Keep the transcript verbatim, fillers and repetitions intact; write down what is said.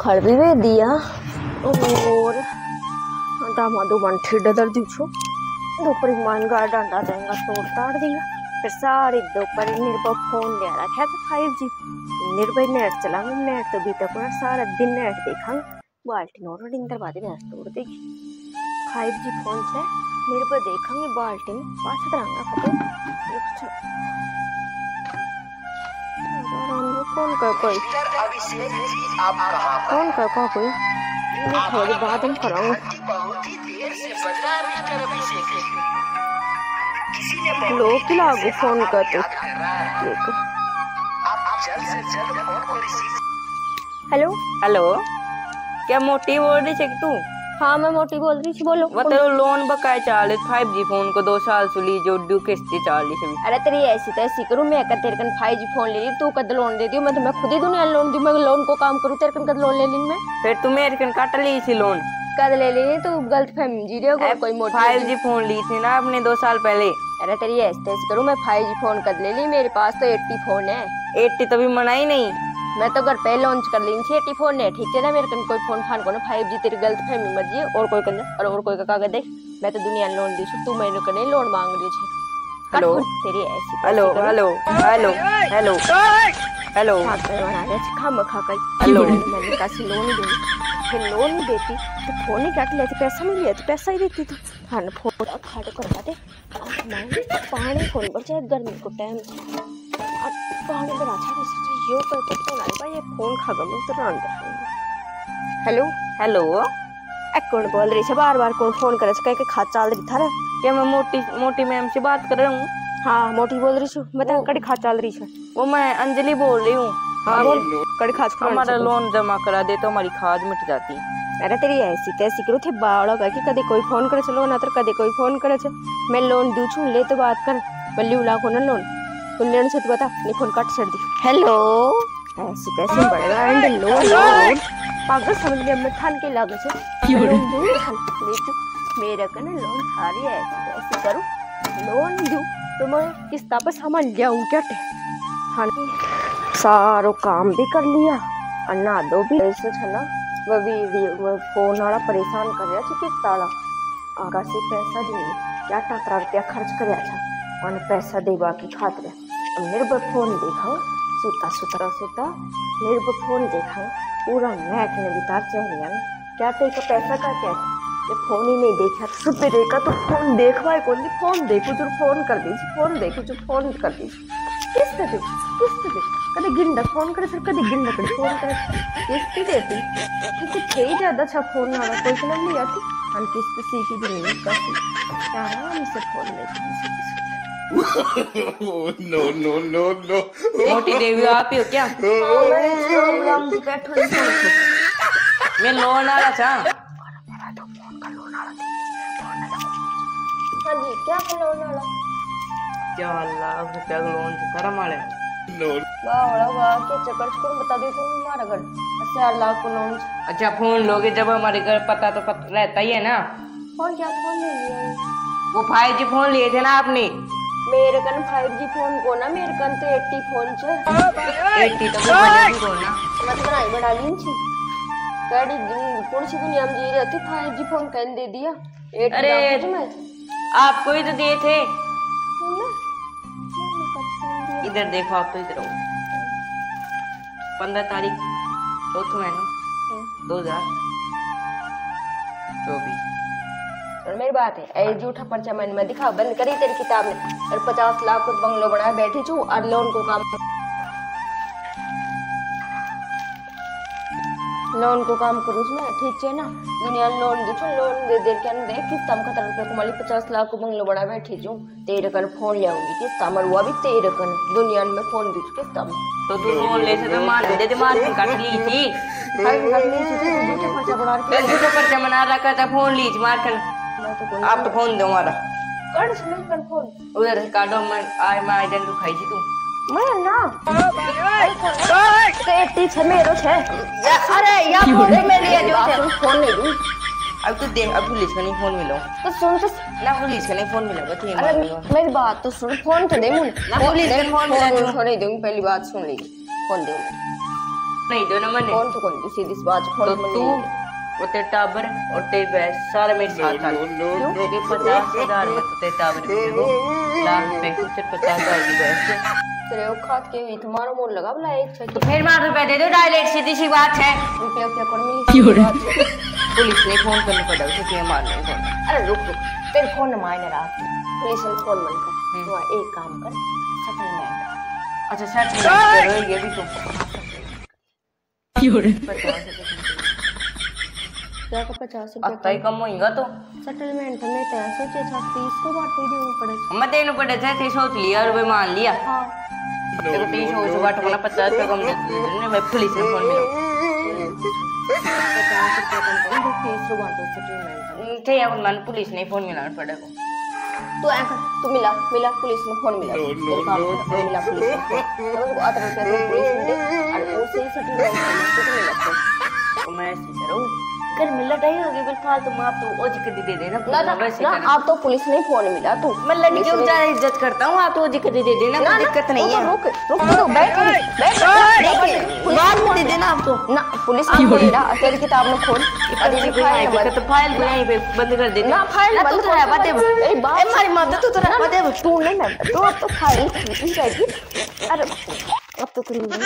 खड़ भी वे दिया और दामादो मन ठेडा दर दीछो दोपहर मान गा डांडा देंगा तोड़ ताड़ देगा फिर सारे दोपहर निर्भय फोन ले रखा तो फाइव जी निर्भय नेट चलाऊंगा नेट तो भी तक सारा दिन नेट देखा बाल्टी और इंदर बाद में तोड़ देगी फाइव जी फोन से निर्भय देखेंगे बाल्टी में पास तरंगा फटे कौन का कोई कौन का का कोई थोड़ी बात हम कराऊंगा लोग की लागू फोन कर तो हेलो हेलो क्या मोटी बोल रही है तू? हाँ मैं मोटी बोल रही थी बोलो। वो तेरे लोन बकाया चालीस फाइव जी फोन को दो साल सुली जो ड्यू किस्ती चालीस अभी। अरे तेरी ऐसी तैसी करूँ मैं कर तेरे कन फाइव जी फोन ले ली तू कद लोन दे दियो मैं तुम्हें खुद ही दुनिया लोन दी मैं लोन को काम करूँ तेरे कन कद लोन ले ली मैं फिर तू मेरे कन काट ली थी लोन कद ले ली तू गलत फहमी जी रही हो कोई मोटी फाइव जी फोन ली थी ना अपने दो साल पहले। अरे तेरी ऐसी तैसी करूँ मैं फाइव जी फोन कद ले ली मेरे पास तो एट्टी फोन है। एट्टी तभी मना ही नहीं मैं तो घर पे लॉन्च कर ली थी एटी फोन है ठीक है ना मेरे कन कोई फोन फान को ना फाइव जी तेरी गलत फहमी मत जी और कोई करना और और कोई का कागज देख मैं तो दुनिया लोन दी तू मेरे कने लोन मांग रही है। हेलो तेरी ऐसी hello hello hello hello hello खाम खा गई हेलो मैंने कैसे लोन दूंगी फिर लोन नहीं देती तो फोन ही काट लेती पैसा मिल जाती पैसा ही देती तो हाँ फोन खाड़ करवा दे पानी फोन पर चाहे गर्मी को टाइम पानी पर अच्छा यो कर तो फोन आई भाई ये फोन खा गया मैं तो अंदर हेलो हेलो ए कौन बोल रही है बार बार कौन फोन करे कह के खा चाल रही था रे क्या मैं मोटी मोटी मैम से बात कर रहा हूँ? हाँ मोटी बोल रही हूँ बता कड़ी खा चाल रही है वो मैं अंजलि बोल रही हूँ। हाँ बोल कड़ी खाज हमारा लोन जमा करा दे तो हमारी खाद मिट जाती। अरे तेरी ऐसी कैसी करूँ थे बाड़ा का कि कदे कोई फोन करे चलो ना तो कदे कोई फोन करे छे मैं लोन दू छू ले तो बात कर बल्ली लाखों ना लोन तुम लेने से तो बता नहीं फोन काट छड़ दी हेलो ऐसी कैसे बढ़ेगा एंड लोन लोन पागल समझ लिया मैं थान के लागे से लोन दूं ले तू मेरा कने लोन थारी है ऐसे करूं लोन दूं तो मैं किस्ता पर सामान जाऊं क्या हाँ सारो काम भी कर लिया और ना दो भी ऐसे छना वो वीडियो फोन वाला परेशान कर रहा था किस्ता वाला आगा से पैसा दी क्या टाटा रुपया खर्च कर था और पैसा दे बाकी खातिर अब निर्भर फोन देखा सुता सुतरा सुता निर्भर फोन देखा पूरा नेट ने बितार चेहरे क्या तो एक पैसा का क्या ये फोन ही नहीं देखा सुबह देखा तो फोन देखवाए कौन फोन देखो जो फोन कर दी फोन देखो जो फोन कर दी किस्त दे किस्त दे कभी गिंडा फोन करे फिर कभी गिंडा कर फोन करे किस्त देती कुछ ही ज्यादा अच्छा फोन वाला कोई फिल्म नहीं आती हम किस्त सीखी भी नहीं काफी आराम से फोन लेती नो नो नो नो मोटी देवी आप ही हो क्या? मैं लोन आ रहा था हाँ जी क्या लोन वाला चार लाख रुपया लोन से धर्म वाले वाह वाह क्या चक्कर चक्कर बता दे तुम हमारा घर चार लाख को लोन। अच्छा फोन लोगे जब हमारे घर पता तो पता रहता ही है ना। फोन क्या फोन ले लिया वो फाइव जी फोन लिए थे ना आपने मेरे कन फाइव जी फोन को ना मेरे कन तो एट्टी फोन छे एट्टी तो बनेगी को ना मैं तो बनाई बना ली छी कड़ी कौन सी दुनिया में जी रही थी फाइव जी फोन कन दे दिया अरे आपको ही तो दिए थे इधर देखो आप तो इधर हो पंद्रह तारीख चौथा महीना दो हजार चौबीस और मेरी बात है ऐ झूठा पर्चा मैंने मैं दिखा बंद करी तेरी किताब ने और पचास लाख को बंगलो बनाया बैठी छू और लोन को काम लोन को काम करूँ मैं ठीक है ना दुनिया लोन दे छू लोन दे दे के दे किस्ता में खतर रुपये को माली पचास लाख को बंगलो बना बैठी छू तेरे कन फोन लाऊंगी किस्ता मर हुआ भी तेरे कन दुनिया में फोन दी किस्ता में तो तू लोन ले से मार दे दे मार काट ली थी झूठा पर्चा बना के झूठा पर्चा बना रखा था फोन लीज मार कर आप तो फोन दो हमारा कर सुन कर फोन उधर काटो मैं आय मैं आइडेंटिटी खाई थी तू मैं ना तो एट्टी छे मेरो छे अरे या फोन में लिए जो छे फोन नहीं दूं अब तो देख अब पुलिस का नहीं फोन मिलो तो सुन तो ना पुलिस का नहीं फोन मिलेगा ठीक अरे मेरी बात तो सुन फोन तो दे मुझे ना पुलिस का फोन मिला फोन नहीं दूंगी पहली बात सुन ली फोन दे नहीं दो ना मैंने कौन तो कौन दी सीधी सी बात फोन तो में तू और तेरे टाबर और तेरी भैंस सारे मेरे साथ साथ क्योंकि पचास हजार में तो तेरे टाबर की वो लाख रुपए की सिर्फ पचास हजार की भैंस तेरे वो खात के हुई तुम्हारा मोल लगा बोला एक छह तो फिर मार रुपए दे दो डायरेक्ट सीधी सी बात है रुपया रुपया कौन मिली पुलिस ने फोन करना पड़ा उसे क्यों मारने को अरे रुक रुक तेरे फोन न मायने रहा पुलिस ने फोन मन कर तो एक काम कर सेटलमेंट अच्छा सेटलमेंट करो ये भी तुम क्या का पचास अत्ता ही कम होएगा तो सेटलमेंट में तो सोचे था तीस को बांट दे देना पड़े मैं देने पड़े थे तीस सोच लिया रुपए मान लिया हाँ देखो तीस सौ बांट को ना पचास रुपए कम दे मैं पुलिस ने फोन मिला पचास रुपये कम कर तीस को बांटो सेटलमेंट ठीक है मैंने पुलिस ने फोन मिलाना पड़ेगा तू ऐसा तू मिला मिला पुलिस में फोन मिला तेरे काम कर मिला पुलिस में फोन तो उसको आधा रुपया तो पुलिस में दे और उसे ही सेटलमेंट करना तो मिला फोन तो मैं ऐसे करूँ कर मिला नहीं होगी बिल फालतू मैं आप तो ओजी कर दे देना ना ना ना आप तो पुलिस ने फोन मिला तू मैं लड़की की ज्यादा इज्जत करता हूँ आप तो ओजी कर दे देना कोई दिक्कत नहीं है रुक रुक तो बैठ बैठ बाद में दे देना आप तो ना पुलिस ने बोला तेरी किताब में खोल अरे फाइल नंबर तो फाइल भी यहीं पे बंद कर दे ना फाइल बंद तो रहबा दे अरे बात हमारी मदद तो रहबा दे तू नहीं ना तो अब तो फाइल जाएगी अरे अब तो तू